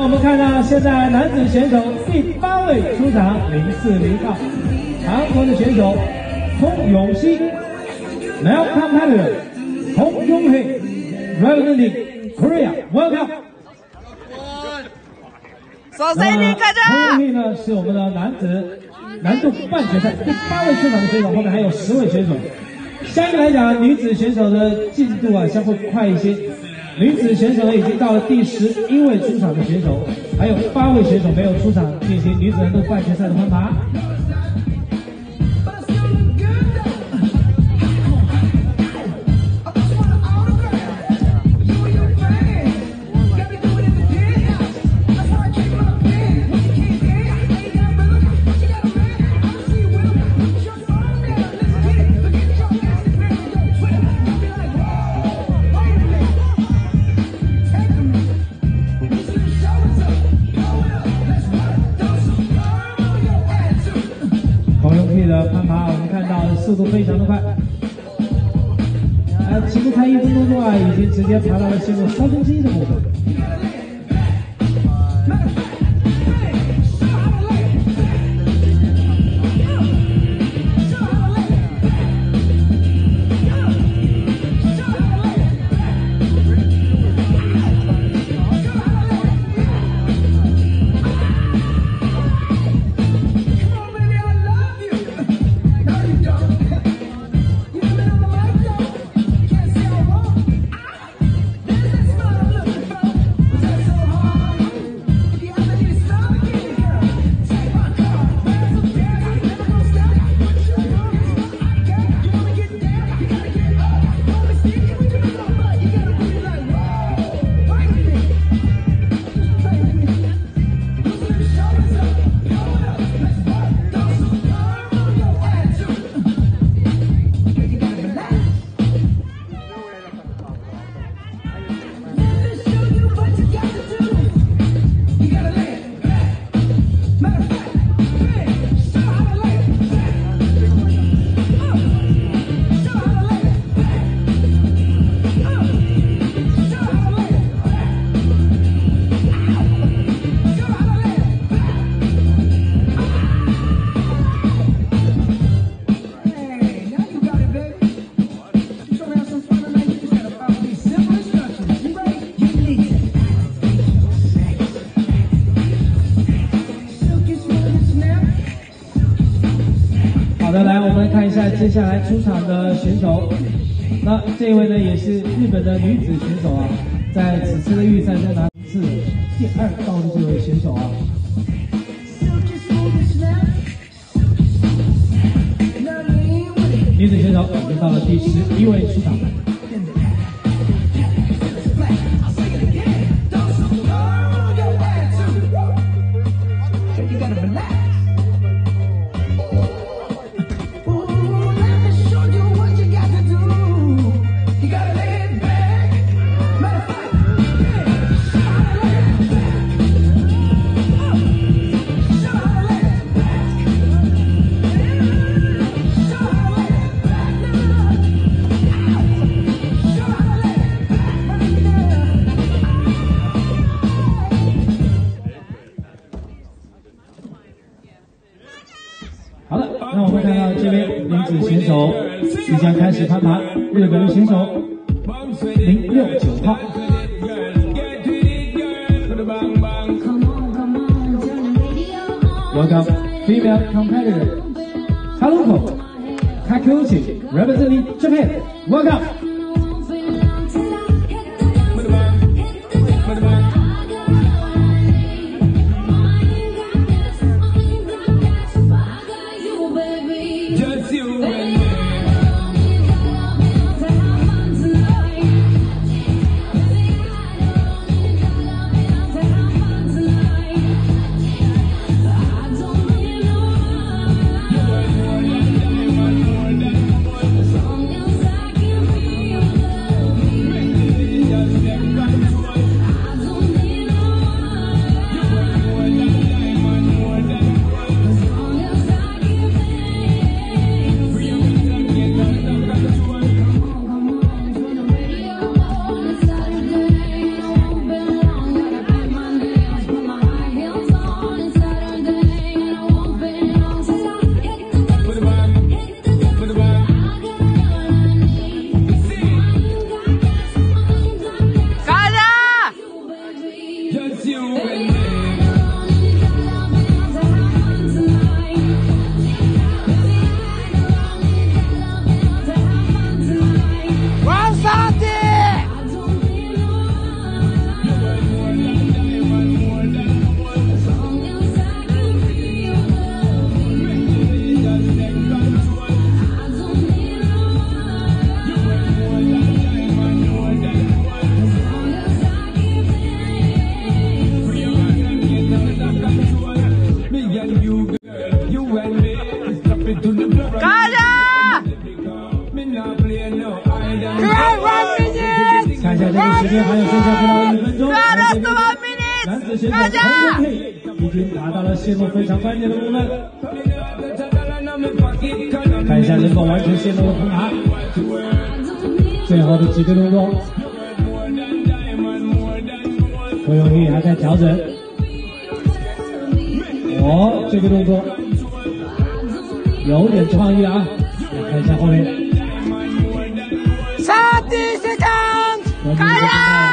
我们看到现在男子选手第8位出场，040号，韩国的选手KWON YOUNG HYE，Male competitor KWON YOUNG HYE，representing Korea，welcome。 首先你看着。 KWON YOUNG HYE呢是我们的男子难度半决赛第8位出场的选手，后面还有10位选手。相对来讲，女子选手的进度啊相会快一些。女子选手已经到了第11位出场的选手，还有8位选手没有出场进行女子难度半决赛的攀爬。的攀爬，我们看到速度非常的快，其实才1分钟中啊，已经直接爬到了进入3分之1的部分。来，我们看一下接下来出场的选手。那这位呢，也是日本的女子选手啊，在此次的预赛中拿次第2道的这位选手啊。女子选手已经到了第11位出场。好了，那我们看到这边女子选手即将开始攀爬，日本的选手069号。Welcome, female competitor, Haruko Takeuchi, representing Japan. Welcome. 看一下这个时间，还有剩下不到1分钟。男子选手彭文佩已经达到了线路非常关键的部分。看一下能否完成线路的通爬，最后的几个动作。何永毅还在调整。哦，这个动作有点创意啊！来看一下后面。 30 seconds，加油！